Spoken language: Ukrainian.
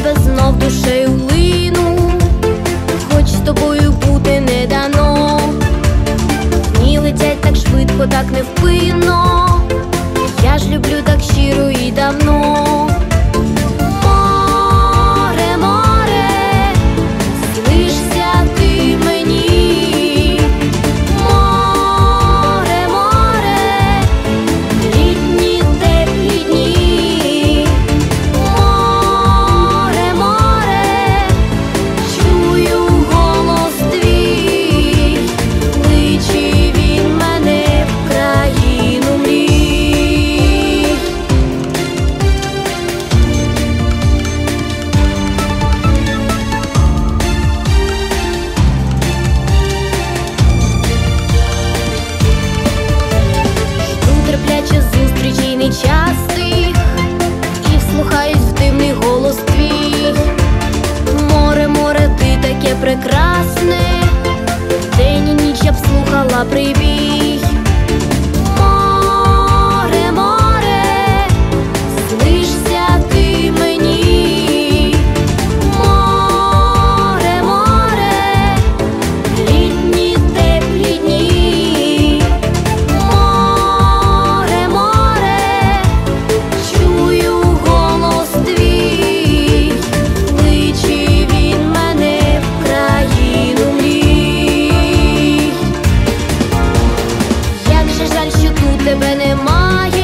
тебе знов душею лину, хоч з тобою бути не дано. Дні летять так швидко, так невпинно, я ж люблю так щиро і давно. Море, море, снишся ти мені. Море, море, літні теплі дні. Море, море, чую голос твій, кличе він мене в країну мрій. Жду терпляче зустрічей нечастих і вслухаюсь в дивний голос твій. Море, море, ти таке прекрасне, день і ніч я б слухала прибій. Море, море, снишся ти мені. Море, море, літні теплі дні. Море, море, чую голос твій, кличе він мене в країну мрій. Як же жаль, що тут тебе немає.